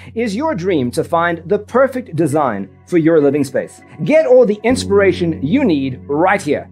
Is your dream to find the perfect design for your living space? Get all the inspiration you need right here.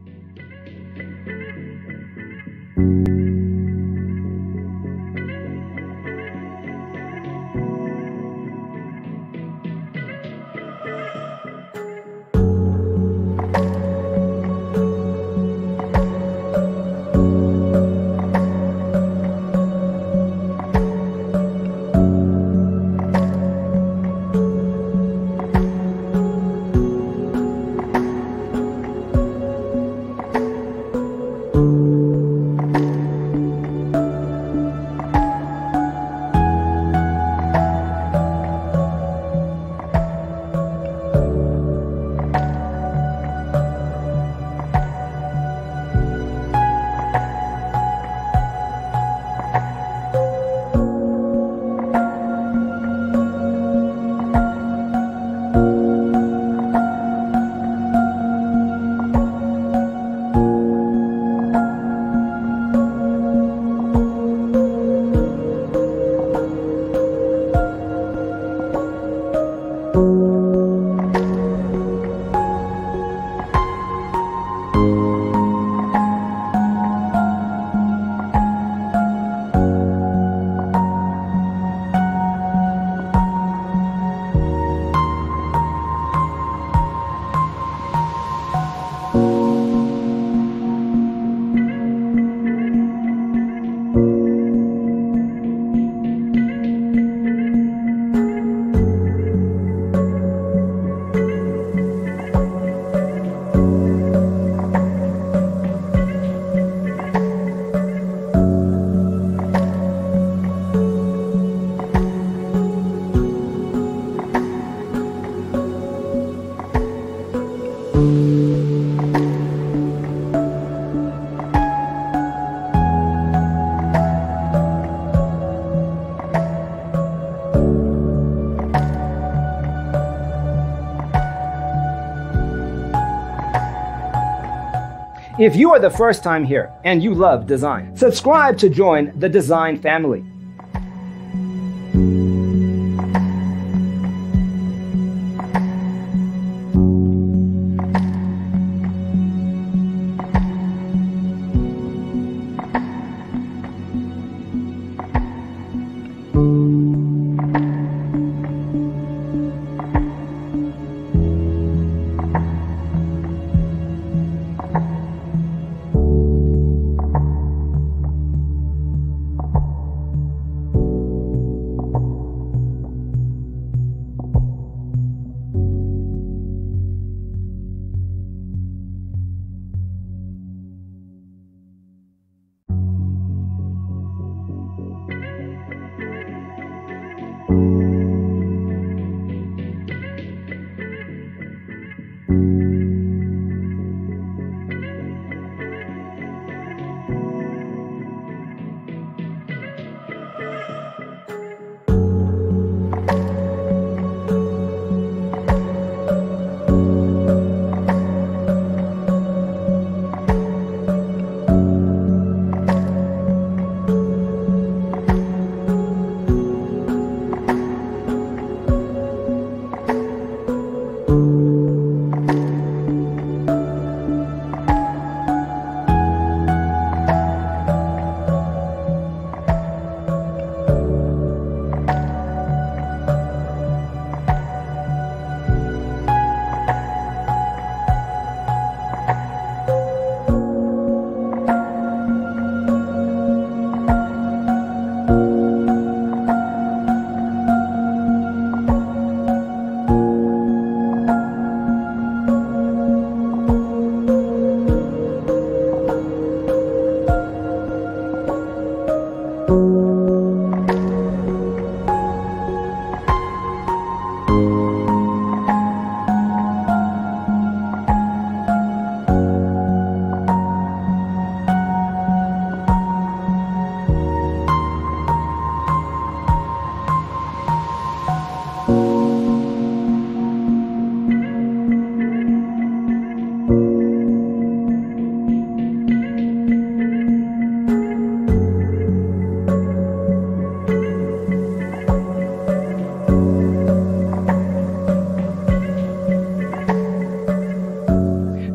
If you are the first time here and you love design, subscribe to join the design family.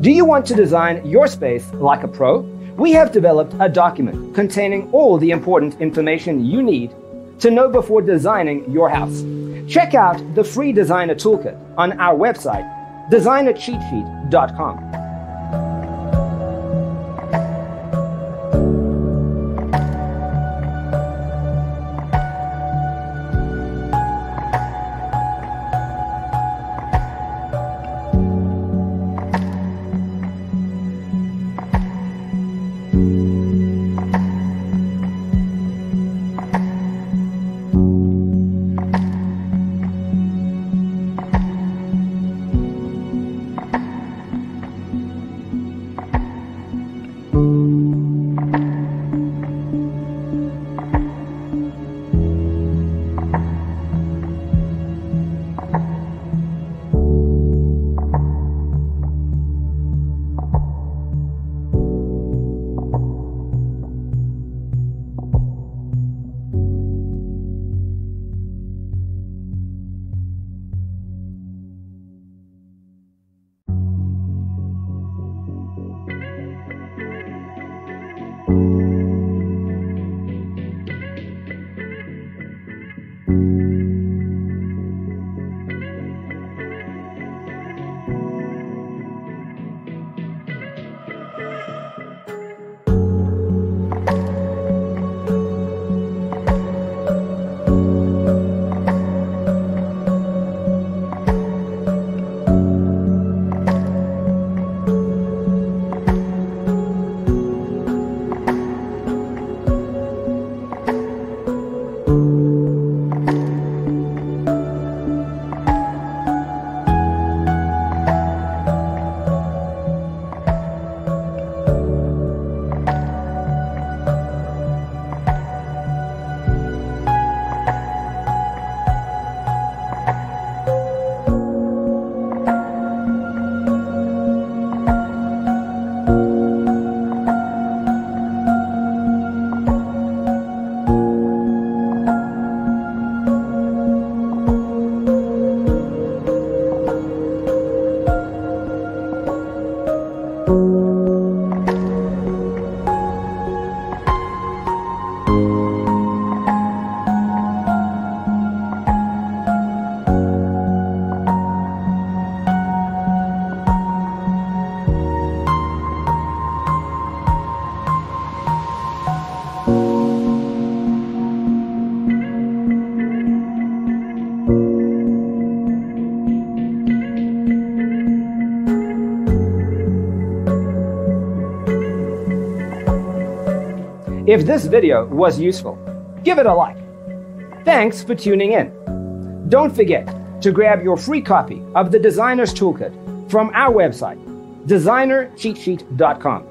Do you want to design your space like a pro? We have developed a document containing all the important information you need to know before designing your house. Check out the free designer toolkit on our website, designercheatsheet.com. If this video was useful, give it a like. Thanks for tuning in. Don't forget to grab your free copy of the Designer's Toolkit from our website, designercheatsheet.com.